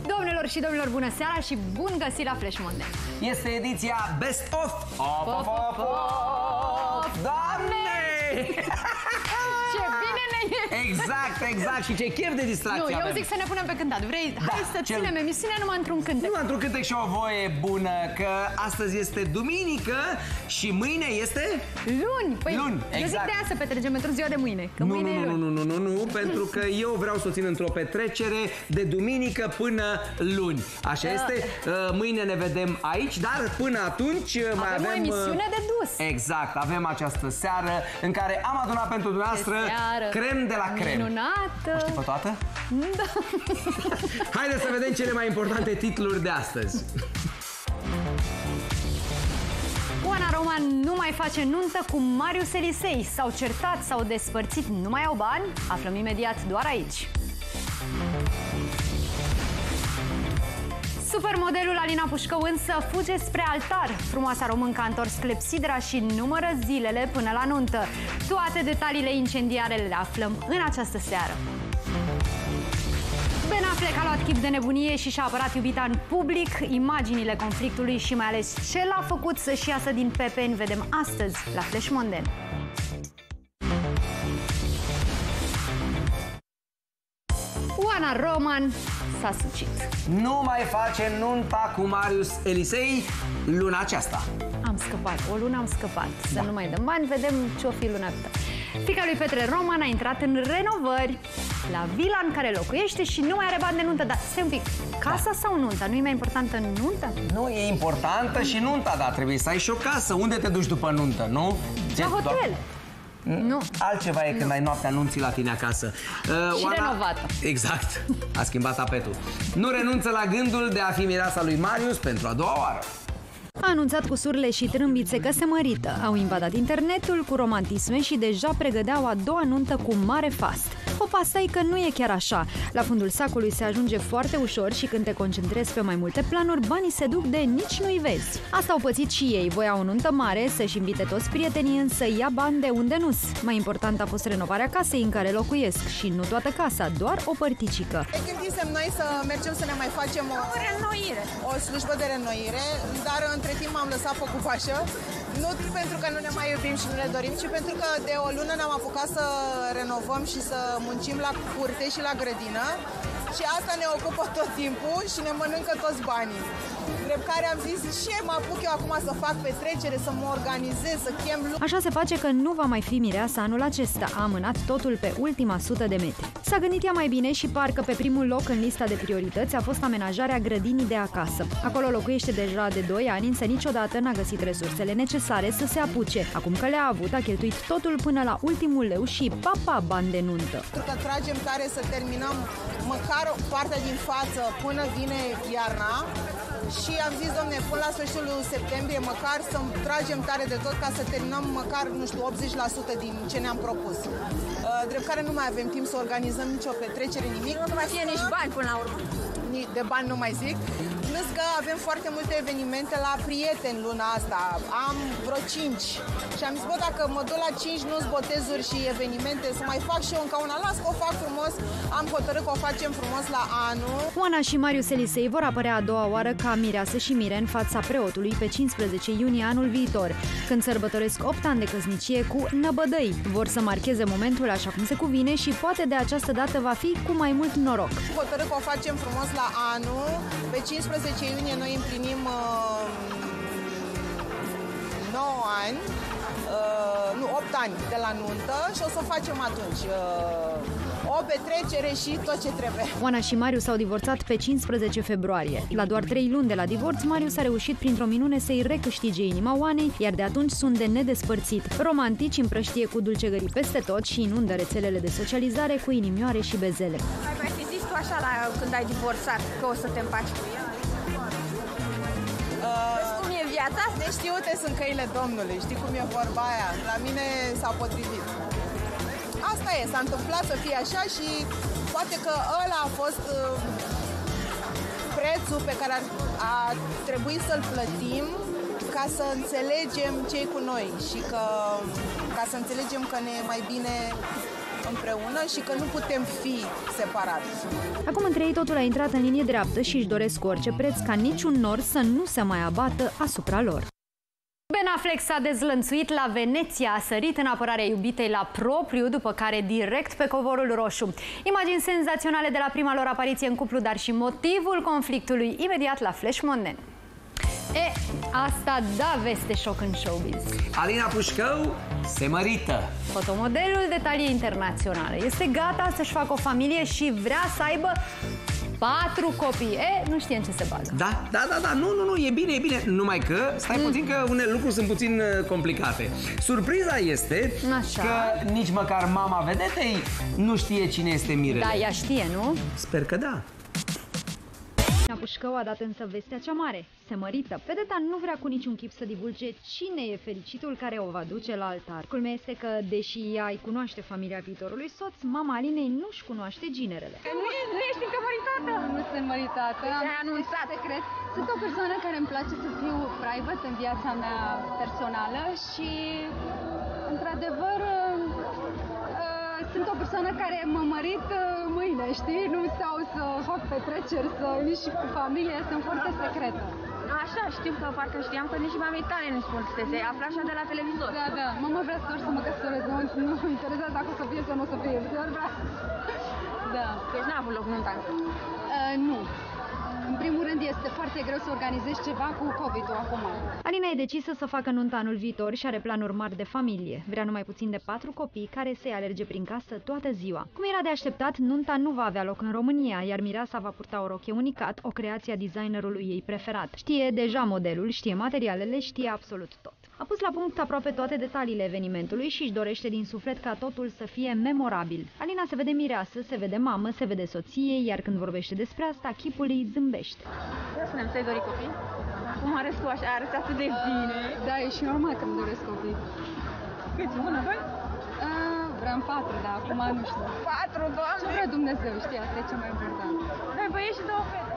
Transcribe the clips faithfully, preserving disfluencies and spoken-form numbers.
Doamnelor și domnilor, bună seara și bun găsit la Flash Monday. Este ediția Best of. Of, of, of, of. Doamne! Ce bine ne e! Exact, exact. Și ce chef de distracție Nu, eu avem. zic să ne punem pe cântat. Vrei? Da, Hai să cel... ținem emisiunea numai într-un cântec. Nu, într-un cântec și o voie bună, că astăzi este duminică și mâine este... Luni. Păi, luni, eu exact. zic de aia să petrecem pentru ziua de mâine. Că nu, mâine nu, e nu, luni. nu, nu, nu, nu, pentru că eu vreau să o țin într-o petrecere de duminică până luni. Așa Uh. este. Mâine ne vedem aici, dar până atunci mai avem... Avem o emisiune de dus. Exact, avem această seară în care am adunat pentru dumneavoastră crem de la crem. Minunată! O știi pe toată? Da. Haideți să vedem cele mai importante titluri de astăzi. Oana Roman nu mai face nuntă cu Marius Elisei. S-au certat, s-au despărțit, nu mai au bani? Aflăm imediat doar aici. Supermodelul Alina Pușcău însă fuge spre altar. Frumoasa româncă a întors clepsidra și numără zilele până la nuntă. Toate detaliile incendiare le aflăm în această seară. Ben Affleck a luat chip de nebunie și și-a apărat iubita în public. Imaginile conflictului și mai ales ce l-a făcut să-și iasă din pepeni vedem astăzi la Flash Monday. Oana Roman s-a sucit. Nu mai face nunta cu Marius Elisei luna aceasta. Am scăpat, o lună am scăpat. Să nu mai dăm bani, vedem ce-o fi luna asta. Fiica lui Petre Roman a intrat în renovări la vila în care locuiește și nu mai are bani de nuntă. Dar stai un pic, casa da. sau nunta? Nu e mai importantă nunta? Nu, e importantă și nunta, dar trebuie să ai și o casă. Unde te duci după nuntă, nu? La hotel. Nu. Altceva e când nu. ai noaptea anunții la tine acasă. Uh, și Oana... renovată. Exact. A schimbat tapetul. Nu renunță la gândul de a fi mireasa lui Marius pentru a doua oară. A anunțat cu surle și trâmbițe că se mărită. Au invadat internetul cu romantisme și deja pregăteau a doua nuntă cu mare fast. O asta e că nu e chiar așa. La fundul sacului se ajunge foarte ușor și când te concentrezi pe mai multe planuri, banii se duc de nici nu-i vezi. Asta au pățit și ei. Voiau o nuntă mare, să-și invite toți prietenii, însă ia bani de unde nu-s. Mai important a fost renovarea casei în care locuiesc și nu toată casa, doar o părticică. Ne gândisem noi să mergem să ne mai facem o, o renoire, o slujbă de renoire, dar între timp am lăsat focul pașă. Nu pentru că nu ne mai iubim și nu ne dorim, ci pentru că de o lună ne-am apucat să renovăm și să muncim la curte și la grădină și asta ne ocupă tot timpul și ne mănâncă toți banii. Drept care am zis, ce mă apuc eu acum să fac petrecere, să mă organizez, să chem lucruri. Așa se face că nu va mai fi mireasa anul acesta. A amânat totul pe ultima sută de metri. S-a gândit ea mai bine și parcă pe primul loc în lista de priorități a fost amenajarea grădinii de acasă. Acolo locuiește deja de doi ani, însă niciodată n-a găsit resursele necesare să se apuce. Acum că le-a avut, a cheltuit totul până la ultimul leu și papa bani de nuntă. Pentru că tragem tare să terminăm măcar o parte din față până vine iarna. Și am zis, domne, până la sfârșitul septembrie, măcar să tragem tare de tot ca să terminăm măcar, nu știu, optzeci la sută din ce ne-am propus. Drept care nu mai avem timp să organizăm nicio petrecere, nimic. Nu mai fie nici bani până la urmă. De bani nu mai zic. Plus că avem foarte multe evenimente la prieteni luna asta. Am vreo cinci. Și am zis, bă, dacă mă duc la cinci nu-s botezuri și evenimente, să mai fac și eu încă una. Las că o fac frumos. Am hotărât că o facem frumos la anul. Oana și Marius Elisei vor apărea a doua oară ca mireasă și mire în fața preotului pe cincisprezece iunie anul viitor, când sărbătoresc opt ani de căsnicie cu năbădăi. Vor să marcheze momentul așa cum se cuvine și poate de această dată va fi cu mai mult noroc. Hotărât că o facem frumos la anul. Pe cincisprezece iunie noi împlinim uh, nouă ani, uh, nu, opt ani de la nuntă și o să o facem atunci. Uh, o petrecere și tot ce trebuie. Oana și Marius s-au divorțat pe cincisprezece februarie. La doar trei luni de la divorț, Marius a reușit printr-o minune să-i recâștige inima Oanei, iar de atunci sunt de nedespărțit. Romantici împrăștie cu dulcegării peste tot și inundă rețelele de socializare cu inimioare și bezele. Mai mai fi zis tu așa la când ai divorțat, că o să te împaci cu ea? Uh, cum e viața? Neștiute sunt căile Domnului, știi cum e vorba aia? La mine s-a potrivit. Asta e, s-a întâmplat să fie așa și poate că ăla a fost uh, prețul pe care ar, a trebuit să-l plătim ca să înțelegem ce-i cu noi și că, ca să înțelegem că ne e mai bine împreună și că nu putem fi separați. Acum între ei totul a intrat în linie dreaptă și își doresc cu orice preț ca niciun nor să nu se mai abată asupra lor. Ben Affleck s-a dezlănțuit la Veneția, a sărit în apărarea iubitei la propriu, după care direct pe covorul roșu. Imagini senzaționale de la prima lor apariție în cuplu, dar și motivul conflictului imediat la Flash Monden. E, asta da veste șoc în showbiz. Alina Pușcău se mărită. Fotomodelul de talie internațională este gata să-și facă o familie și vrea să aibă patru copii. E, nu știe în ce se bagă. Da, da, da, da, nu, nu, nu, e bine, e bine. Numai că, stai mm. puțin că unele lucruri sunt puțin uh, complicate. Surpriza este Așa. că nici măcar mama vedetei nu știe cine este Mirele. Da, ea știe, nu? Sper că da. Alina Pușcău a dat însă vestea cea mare. Se mărită. Vedeta nu vrea cu niciun chip să divulge cine e fericitul care o va duce la altar. Culmea este că, deși ea îi cunoaște familia viitorului soț, mama Alinei nu-și cunoaște ginerele. Nu, nu ești încă măritată? Nu sunt măritată. Te-ai anunțat. Secret. Sunt o persoană care îmi place să fiu private în viața mea personală și, într-adevăr, sunt o persoană care mă mărit mâine, știi? Nu stau să fac petreceri, să nici și cu familie, sunt foarte secretă. Așa, știu că parcă știam că nici mamei tale nu spun să te află așa de la televizor. Da, da, mama vrea să să mă căsătoresc, nu mă interesează dacă o să fie sau nu o să fie, doar vrea. Da. Deci n-a avut loc nunta. Uh, nu. În primul rând este foarte greu să organizezi ceva cu COVID-ul acum. Alina e decisă să facă nunta anul viitor și are planuri mari de familie. Vrea numai puțin de patru copii care să-i alerge prin casă toată ziua. Cum era de așteptat, nunta nu va avea loc în România, iar mireasa va purta o rochie unicat, o creație a designerului ei preferat. Știe deja modelul, știe materialele, știe absolut tot. A pus la punct aproape toate detaliile evenimentului și își dorește din suflet ca totul să fie memorabil. Alina se vede mireasă, se vede mamă, se vede soție, iar când vorbește despre asta, chipul îi zâmbește. Ia spune-mi, ți-ai dorit copii? Cum arăți tu așa? Arăți atât de bine. Da, e și normal că îmi doresc copii. Câți? Una, doi? Uh, vreau patru, dar acum nu știu. Patru, Doamne! Ce vrea Dumnezeu, știi? Asta e cel mai important. Doi băieți și două fete.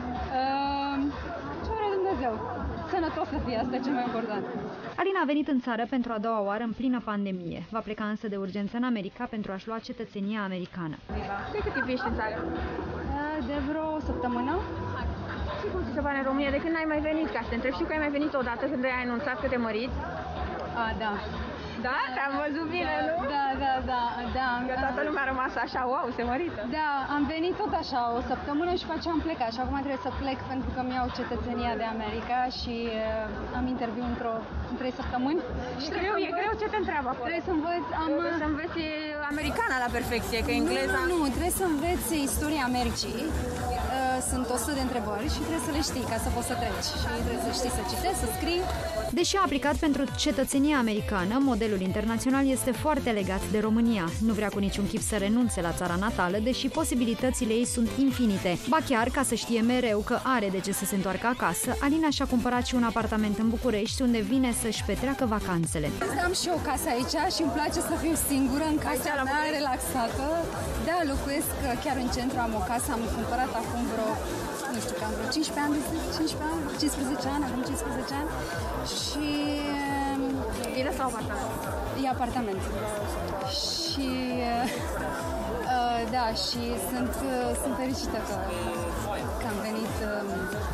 Uh, ce vrea Dumnezeu? Sănătos să fie, asta e cel mai important. Alina a venit în țară pentru a doua oară în plină pandemie. Va pleca însă de urgență în America pentru a-și lua cetățenia americană. De cât timp ești în țară? Uh, de vreo săptămână. Și cum ți se pare în România? De când n-ai mai venit? Ca să te întreb, știu că ai mai venit odată când ai anunțat că te măriți. A, da. Da? Te-am văzut bine, nu? Da, da, da, da. Că toată lumea a rămas așa, wow, se mărită. Da, am venit tot așa o săptămână și pe aceea am plecat și acum trebuie să plec pentru că mi-au cetățenia de America și uh, am interviu într-o în trei săptămâni. Și greu, e greu ce te întreabă acolo? Trebuie să învăț, am... Trebuie să înveți americana la perfecție, că engleza... Nu, nu, nu, trebuie să înveți istoria Americii. Uh, sunt o sută de întrebări și trebuie să le știi ca să poți să treci. Și trebuie să știi să citești, să scrii. Deși a aplicat pentru cetățenia americană, modelul internațional este foarte legat de România. Nu vrea cu niciun chip să renunțe la țara natală, deși posibilitățile ei sunt infinite. Ba chiar, ca să știe mereu că are de ce să se întoarcă acasă, Alina și-a cumpărat și un apartament în București, unde vine să-și petreacă vacanțele. Am și o casă aici și îmi place să fiu singură în casa mea, relaxată. Da, locuiesc chiar în centru, am o casă, am cumpărat acum vreo, nu știu, cam vreo cincisprezece ani, cincisprezece ani, cincisprezece ani, acum cincisprezece ani. Și... Vile sau apartament? E apartament. Și... Uh, da, și sunt, uh, sunt fericită că, că am venit... Uh,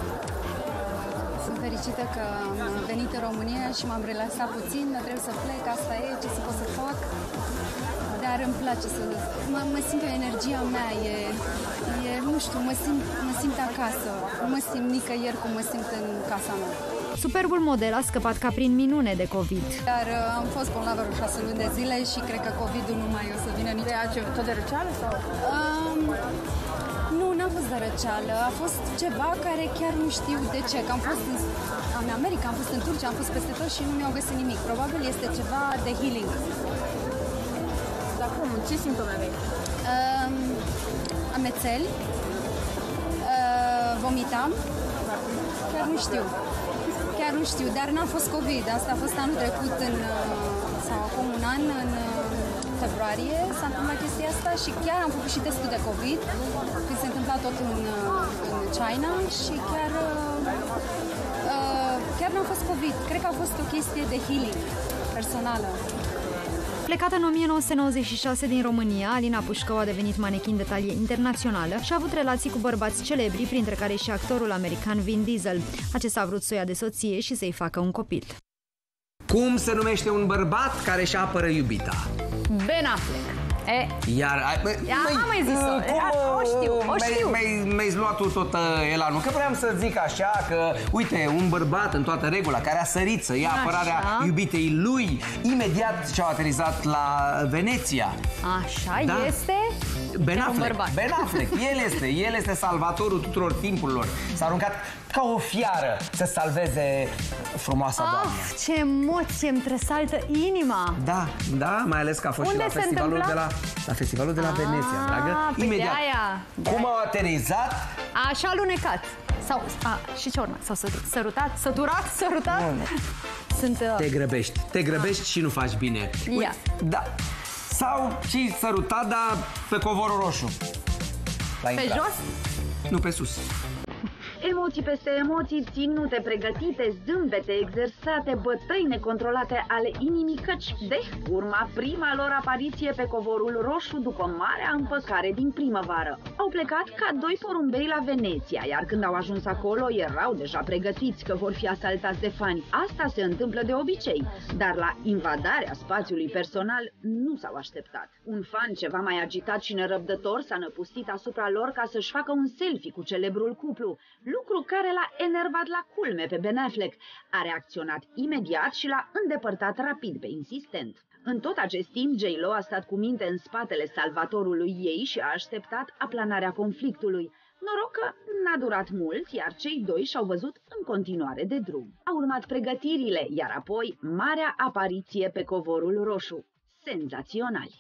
sunt fericită că am venit în România și m-am relaxat puțin, dar trebuie să plec, asta e, ce să pot să fac. Dar îmi place să... Mă, mă simt că energia mea e, e... Nu știu, mă simt, mă simt acasă. Nu mă simt nicăieri cum mă simt în casa mea. Superbul model a scăpat ca prin minune de COVID. Dar uh, am fost bolnavă vreo șase luni de zile și cred că COVID-ul nu mai o să vină nici... De tot de răceală sau? Um, nu, n-a fost de răceală. A fost ceva care chiar nu știu de ce. Că am fost în, în America, am fost în Turcia, am fost peste tot și nu mi-au găsit nimic. Probabil este ceva de healing. Dar cum? Ce simptome aveai? Um, amețeli, uh, vomitam, chiar nu știu. Chiar nu știu, dar n-a fost COVID. Asta a fost anul trecut, în, sau acum un an, în februarie, s-a întâmplat chestia asta și chiar am făcut și testul de COVID, când se întâmpla tot în, în China și chiar, chiar n-a fost COVID. Cred că a fost o chestie de healing personală. Plecată în o mie nouă sute nouăzeci și șase din România, Alina Pușcău a devenit manechin de talie internațională și a avut relații cu bărbați celebri, printre care și actorul american Vin Diesel. Acesta a vrut să o ia de soție și să-i facă un copil. Cum se numește un bărbat care își apără iubita? Ben Affleck. E, Iar, bă, Ia, am mai zis-o, o știu, o știu. Mi-ai luat tu tot uh, elanul, că vreau să zic așa că, uite, un bărbat în toată regula, care a sărit să ia apărarea Așa. iubitei lui, imediat ce au aterizat la Veneția. Așa Da. este? Ben un Affleck, bărbat. Ben Affleck, el este, el este salvatorul tuturor timpurilor. S-a aruncat ca o fiară să salveze frumoasa doamnă. Of, ce emoție, îmi tresaltă inima. Da, da, mai ales că a fost Unde și la se festivalul de întâmpla? la, la festivalul de la Ah, Veneția, dragă. pe Imediat. de-aia. Cum au aterizat? Așa alunecat. Sau, a, și ce urmă? Sau sărutat, săturat, sărutat? Sunt... Uh... Te grăbești, te grăbești și nu faci bine. Ia. Da. Sau și sărutat, dar pe covorul roșu. Pe jos? Nu, pe sus. Emoții peste emoții, ținute, pregătite, zâmbete, exersate, bătăi necontrolate ale inimii, căci de urma prima lor apariție pe covorul roșu după marea împăcare din primăvară. Au plecat ca doi porumbei la Veneția, iar când au ajuns acolo erau deja pregătiți că vor fi asaltați de fani. Asta se întâmplă de obicei, dar la invadarea spațiului personal nu s-au așteptat. Un fan ceva mai agitat și nerăbdător s-a năpustit asupra lor ca să-și facă un selfie cu celebrul cuplu, lucru care l-a enervat la culme pe Ben Affleck. A reacționat imediat și l-a îndepărtat rapid pe insistent. În tot acest timp, J Lo a stat cu minte în spatele salvatorului ei și a așteptat aplanarea conflictului. Noroc că n-a durat mult, iar cei doi și-au văzut în continuare de drum. Au urmat pregătirile, iar apoi marea apariție pe covorul roșu. Senzaționali!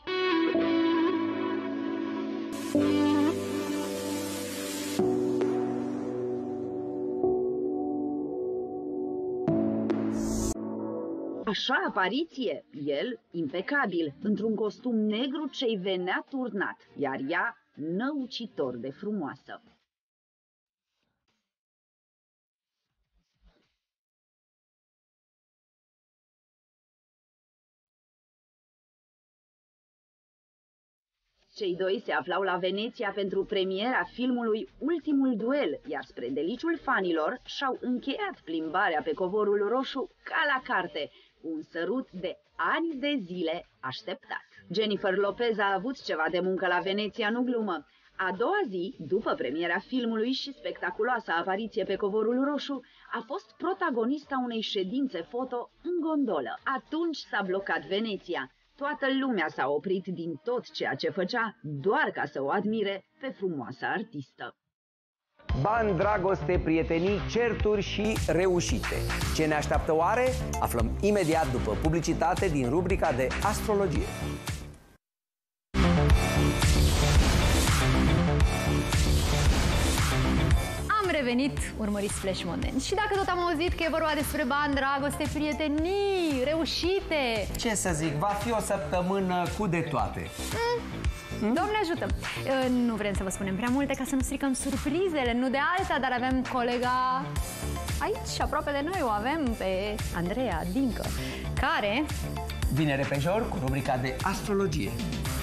Așa apariție, el impecabil, într-un costum negru ce-i venea turnat, iar ea năucitor de frumoasă. Cei doi se aflau la Veneția pentru premiera filmului Ultimul Duel, iar spre deliciul fanilor și-au încheiat plimbarea pe covorul roșu ca la carte, cu un sărut de ani de zile așteptat. Jennifer Lopez a avut ceva de muncă la Veneția, nu glumă. A doua zi, după premiera filmului și spectaculoasa apariție pe covorul roșu, a fost protagonista unei ședințe foto în gondolă. Atunci s-a blocat Veneția. Toată lumea s-a oprit din tot ceea ce făcea, doar ca să o admire pe frumoasa artistă. Bani, dragoste, prietenii, certuri și reușite. Ce ne așteaptă oare? Aflăm imediat după publicitate din rubrica de astrologie. Am revenit, urmăriți Flash Monden. Și dacă tot am auzit că e vorba despre bani, dragoste, prietenii, reușite... Ce să zic, va fi o săptămână cu de toate. Mm. Doamne ajută! Nu vrem să vă spunem prea multe ca să nu stricăm surprizele, nu de alta, dar avem colega aici, aproape de noi, o avem pe Andreea Dincă, care... Vine repejor cu rubrica de astrologie.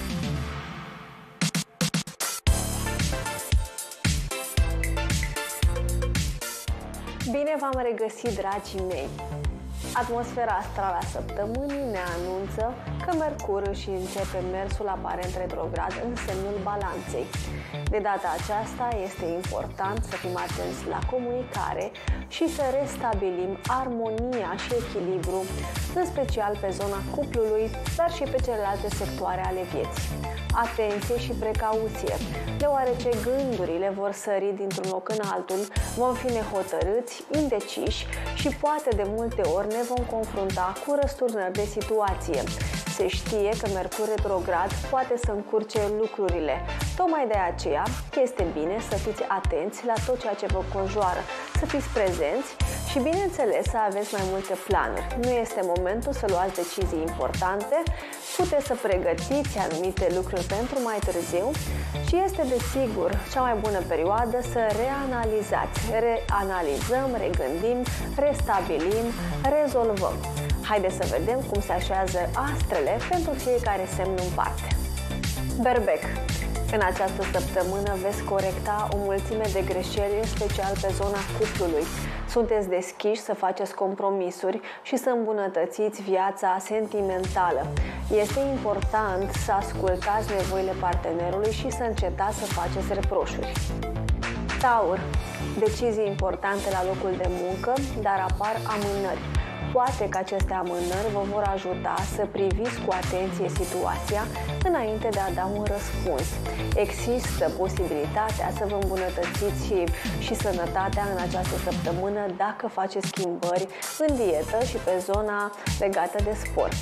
Bine v-am regăsit, dragii mei! Atmosfera astrală a săptămânii ne anunță că Mercur își începe mersul aparent retrograd în semnul balanței. De data aceasta este important să fim atenți la comunicare și să restabilim armonia și echilibru, în special pe zona cuplului, dar și pe celelalte sectoare ale vieții. Atenție și precauție, deoarece gândurile vor sări dintr-un loc în altul, vom fi nehotărâți, indeciși și poate de multe ori ne vom confrunta cu răsturnări de situație. Se știe că Mercur retrograd poate să încurce lucrurile. Tocmai de aceea este bine să fiți atenți la tot ceea ce vă conjoară, să fiți prezenți și, bineînțeles, să aveți mai multe planuri. Nu este momentul să luați decizii importante, puteți să pregătiți anumite lucruri pentru mai târziu și este, desigur, cea mai bună perioadă să reanalizați. Reanalizăm, regândim, restabilim, rezolvăm. Haideți să vedem cum se așează astrele pentru fiecare semn în parte. Berbec. În această săptămână veți corecta o mulțime de greșeli, în special pe zona cuplului. Sunteți deschiși să faceți compromisuri și să îmbunătățiți viața sentimentală. Este important să ascultați nevoile partenerului și să încetați să faceți reproșuri. Taur. Decizii importante la locul de muncă, dar apar amânări. Poate că aceste amânări vă vor ajuta să priviți cu atenție situația înainte de a da un răspuns. Există posibilitatea să vă îmbunătățiți și, și sănătatea în această săptămână dacă faceți schimbări în dietă și pe zona legată de sport.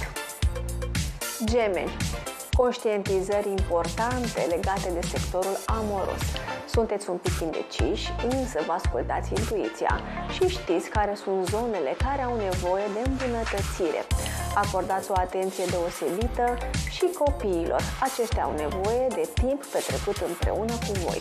Gemeni. Conștientizări importante legate de sectorul amoros. Sunteți un pic indeciși, însă vă ascultați intuiția și știți care sunt zonele care au nevoie de îmbunătățire. Acordați o atenție deosebită și copiilor. Aceștia au nevoie de timp petrecut împreună cu voi.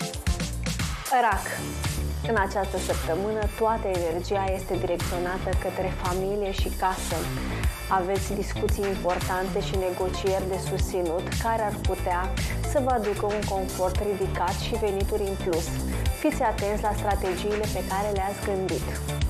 Rac. În această săptămână, toată energia este direcționată către familie și casă. Aveți discuții importante și negocieri de susținut care ar putea să vă aducă un confort ridicat și venituri în plus. Fiți atenți la strategiile pe care le-ați gândit.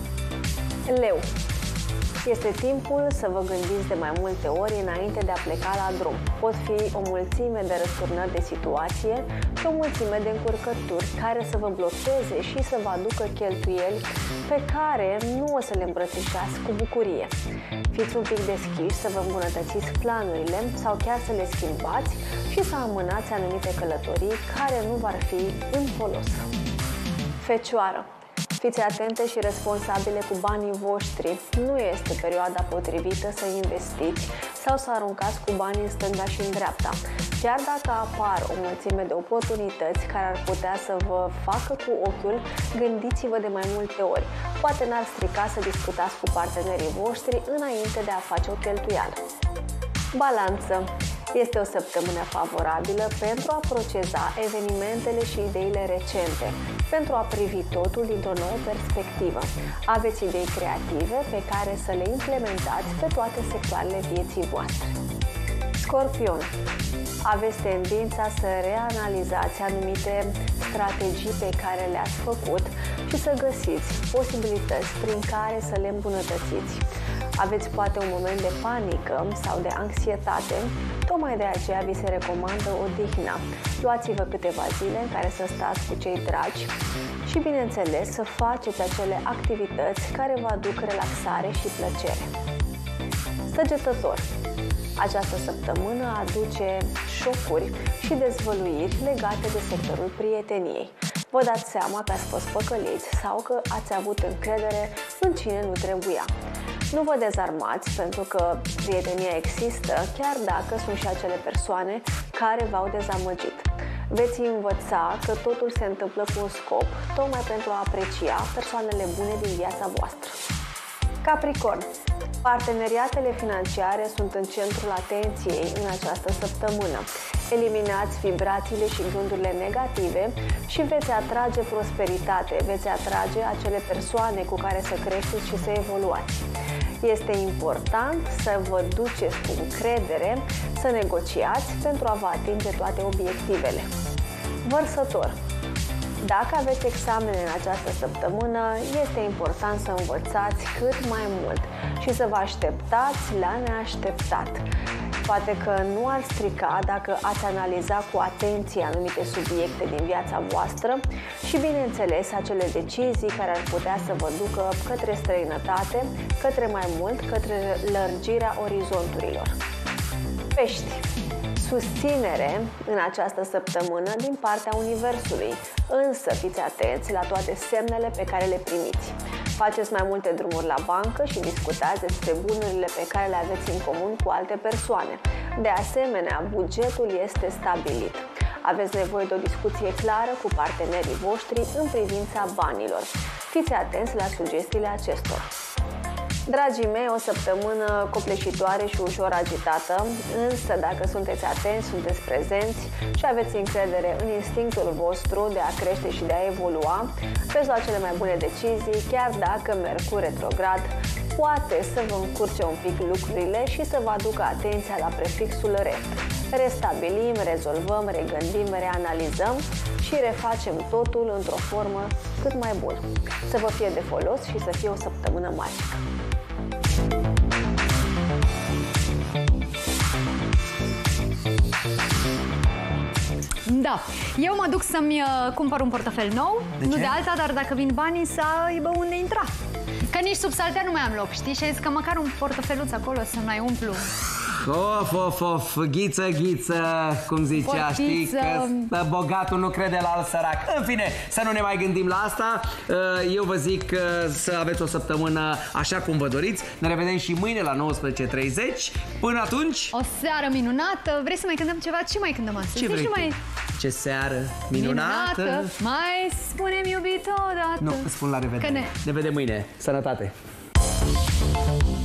Leu. Este timpul să vă gândiți de mai multe ori înainte de a pleca la drum. Pot fi o mulțime de răsturnări de situație și o mulțime de încurcături care să vă blocheze și să vă aducă cheltuieli pe care nu o să le îmbrățișați cu bucurie. Fiți un pic deschiși să vă îmbunătățiți planurile sau chiar să le schimbați și să amânați anumite călătorii care nu v-ar fi în folos. Fecioară. Fiți atente și responsabile cu banii voștri. Nu este perioada potrivită să investiți sau să aruncați cu banii în stânga și în dreapta. Chiar dacă apar o mulțime de oportunități care ar putea să vă facă cu ochiul, gândiți-vă de mai multe ori. Poate n-ar strica să discutați cu partenerii voștri înainte de a face o cheltuială. Balanță. Este o săptămână favorabilă pentru a procesa evenimentele și ideile recente, pentru a privi totul dintr-o nouă perspectivă. Aveți idei creative pe care să le implementați pe toate sectoarele vieții voastre. Scorpion. Aveți tendința să reanalizați anumite strategii pe care le-ați făcut și să găsiți posibilități prin care să le îmbunătățiți. Aveți poate un moment de panică sau de anxietate, tocmai de aceea vi se recomandă odihna. Luați-vă câteva zile în care să stați cu cei dragi și, bineînțeles, să faceți acele activități care vă aduc relaxare și plăcere. Săgetător. Această săptămână aduce șocuri și dezvăluiri legate de sectorul prieteniei. Vă dați seama că ați fost păcăliți sau că ați avut încredere în cine nu trebuia. Nu vă dezarmați pentru că prietenia există, chiar dacă sunt și acele persoane care v-au dezamăgit. Veți învăța că totul se întâmplă cu un scop, tocmai pentru a aprecia persoanele bune din viața voastră. Capricorn. Parteneriatele financiare sunt în centrul atenției în această săptămână. Eliminați vibrațiile și gândurile negative și veți atrage prosperitate, veți atrage acele persoane cu care să creșteți și să evoluați. Este important să vă duceți cu încredere, să negociați pentru a vă atinge toate obiectivele. Vărsător. Dacă aveți examene în această săptămână, este important să învățați cât mai mult și să vă așteptați la neașteptat. Poate că nu ar strica dacă ați analiza cu atenție anumite subiecte din viața voastră și, bineînțeles, acele decizii care ar putea să vă ducă către străinătate, către mai mult, către lărgirea orizonturilor. Pești. Susținere în această săptămână din partea Universului, însă fiți atenți la toate semnele pe care le primiți. Faceți mai multe drumuri la bancă și discutați despre bunurile pe care le aveți în comun cu alte persoane. De asemenea, bugetul este stabilit. Aveți nevoie de o discuție clară cu partenerii voștri în privința banilor. Fiți atenți la sugestiile acestora. Dragii mei, o săptămână copleșitoare și ușor agitată, însă dacă sunteți atenți, sunteți prezenți și aveți încredere în instinctul vostru de a crește și de a evolua, veți lua cele mai bune decizii, chiar dacă Mercur retrograd poate să vă încurce un pic lucrurile și să vă aducă atenția la prefixul re. Restabilim, rezolvăm, regândim, reanalizăm și refacem totul într-o formă cât mai bună. Să vă fie de folos și să fie o săptămână magică. Da, eu mă duc să-mi uh, cumpăr un portofel nou, de nu ce? de alta, dar dacă vin banii să aibă unde intra. Că nici sub saltea nu mai am loc, știi? Și a zis că măcar un portofeluț acolo să mai umplu. Of, of, of, ghiță, ghiță, cum zicea, Portiță. știi, că bogatul nu crede la alt sărac. În fine, să nu ne mai gândim la asta. Eu vă zic să aveți o săptămână așa cum vă doriți. Ne revedem și mâine la nouăsprezece și treizeci. Până atunci... O seară minunată. Vrei să mai cântăm ceva? Ce mai cântăm astăzi? Ce vrei deci tu? mai... Ce seară minunată. minunată. Mai spune-mi iubito odată. Nu, spun la revedere. Că ne... ne vedem mâine. Sănătate!